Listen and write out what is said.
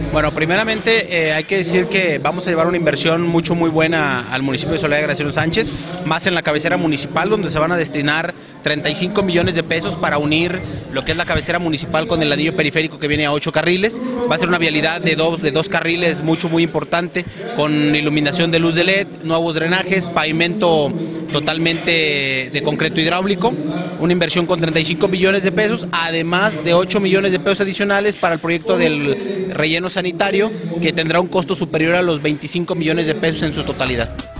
Bueno, primeramente hay que decir que vamos a llevar una inversión muy buena al municipio de Soledad de Graciano Sánchez, más en la cabecera municipal, donde se van a destinar 35 millones de pesos para unir lo que es la cabecera municipal con el anillo periférico que viene a 8 carriles. Va a ser una vialidad de dos carriles muy importante, con iluminación de luz de LED, nuevos drenajes, pavimento totalmente de concreto hidráulico, una inversión con 35 millones de pesos, además de 8 millones de pesos adicionales para el proyecto del relleno sanitario, que tendrá un costo superior a los 25 millones de pesos en su totalidad.